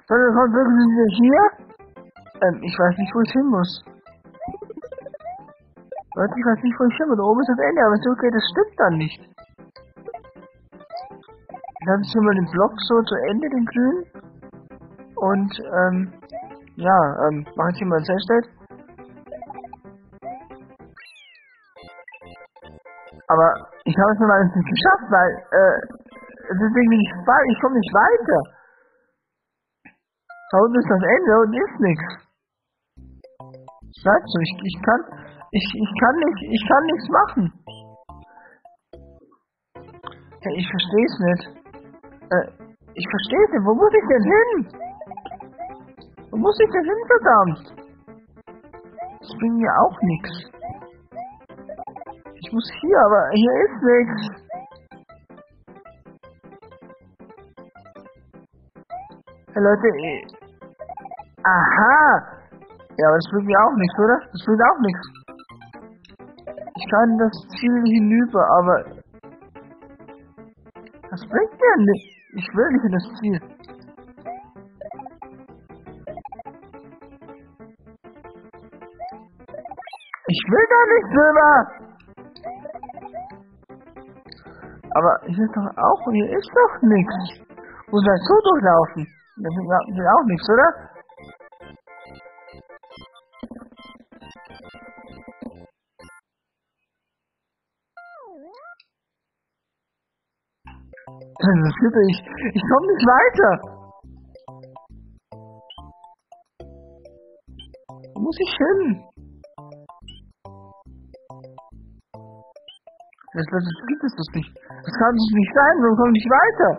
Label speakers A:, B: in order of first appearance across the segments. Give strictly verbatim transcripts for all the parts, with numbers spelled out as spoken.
A: Sondern kommt wirklich wieder hier? Ähm, ich weiß nicht, wo ich hin muss. Leute, ich weiß nicht, wo ich hin muss. Da oben ist das Ende, aber so okay, das stimmt dann nicht. Dann habe ich hier mal den Block so zu Ende, den grünen. Und, ähm, ja, ähm, mache ich hier mal ein Save-State. Aber ich habe es noch alles nicht geschafft, weil, äh, deswegen bin ich frei, ich komme nicht weiter. Da unten ist das Ende und ist nichts. Sagst du, ich, ich kann, ich, ich kann nicht, ich kann nichts machen. Ja, ich versteh's nicht. Äh, ich versteh's nicht, wo muss ich denn hin? Wo muss ich denn hin, verdammt? Das bringt mir auch nichts. Ich muss hier, aber hier ist nichts. Hey Leute, eh. Aha! Ja, aber das bringt mir auch nichts, oder? Das bringt auch nichts. Ich kann das Ziel hinüber, aber das bringt mir nichts. Ich will nicht in das Ziel. Ich will da nicht rüber! Aber hier ist doch auch, hier ist doch nichts. Muss halt so durchlaufen. Das ist auch nichts, oder? Das ist ich. Ich komme nicht weiter. Wo muss ich hin? Das, das, das gibt es das nicht. Das kann es nicht sein, sonst komme ich nicht weiter.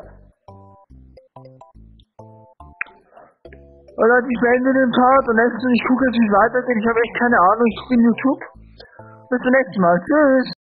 A: Oh Leute, ich beende den Part und ich gucke jetzt, wie es weitergeht. Ich habe echt keine Ahnung. Ich bin YouTube. Bis zum nächsten Mal. Tschüss.